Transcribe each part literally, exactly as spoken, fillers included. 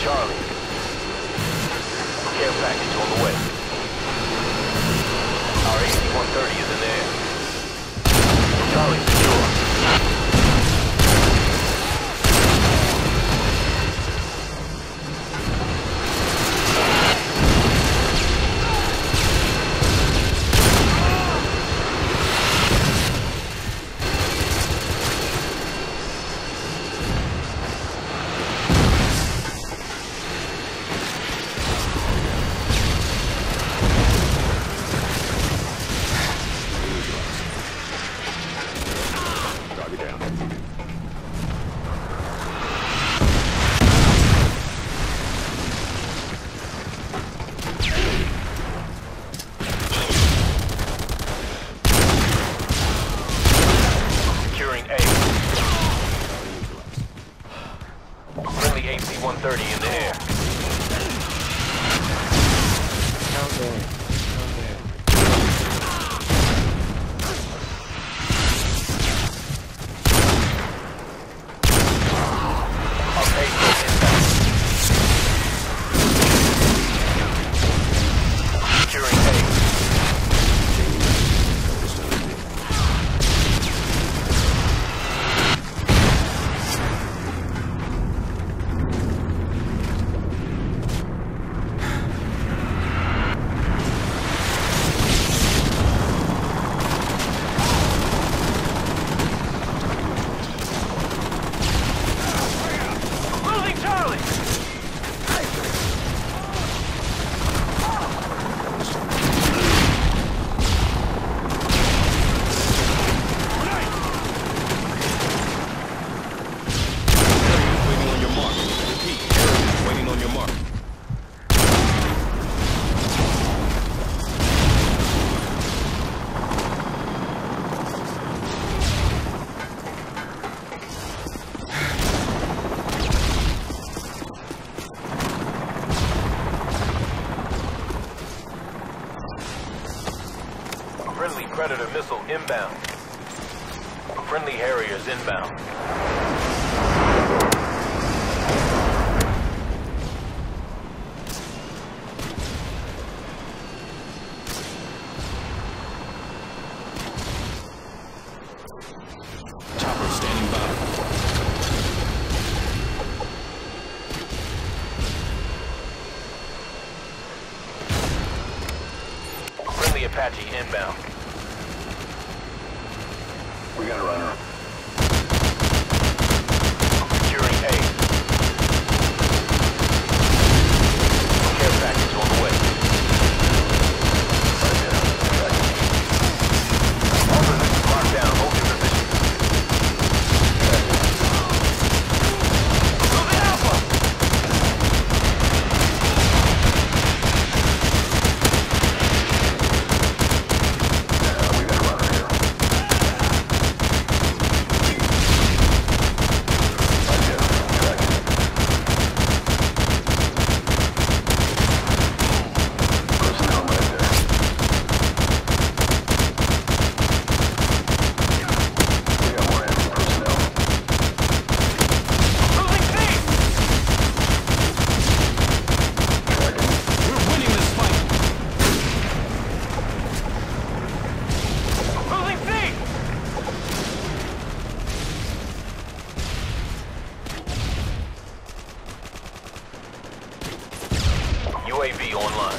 Charlie. Care package on the way. Our A C one thirty is in the air. Charlie secure. A C one thirty in the air. Down there. Down there. Our payload inbound. Securing A. Friendly Predator missile inbound. Friendly Harriers inbound. Chopper standing by. Friendly Apache inbound. We got a runner. Securing A. Care package on the way. All positions locked down. Hold your position. Moving Alpha! Yeah, we got a runner here. U A V online.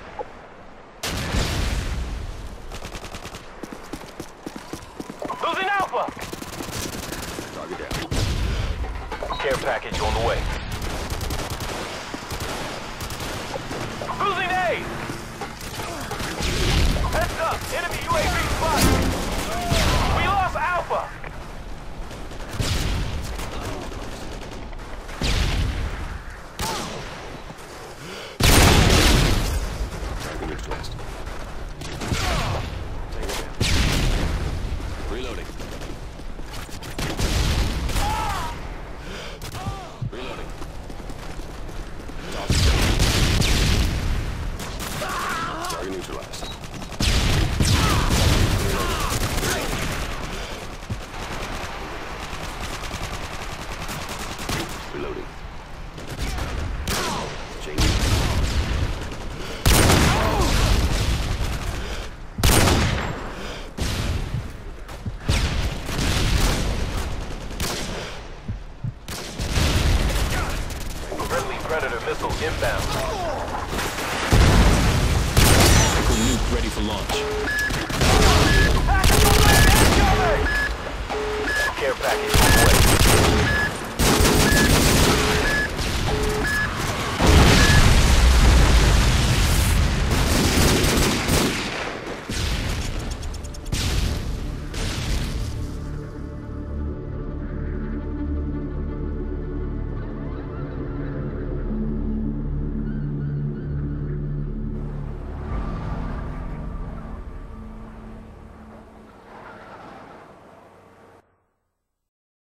Losing Alpha! Target down. Care package on the way. Losing A! Heads up! Enemy U A V spotted! We lost Alpha! Reloading. Reloading. Target neutralized. Reloading. Hostile inbound. Tactical nuke ready for launch. Tactical man incoming! Care package on the way.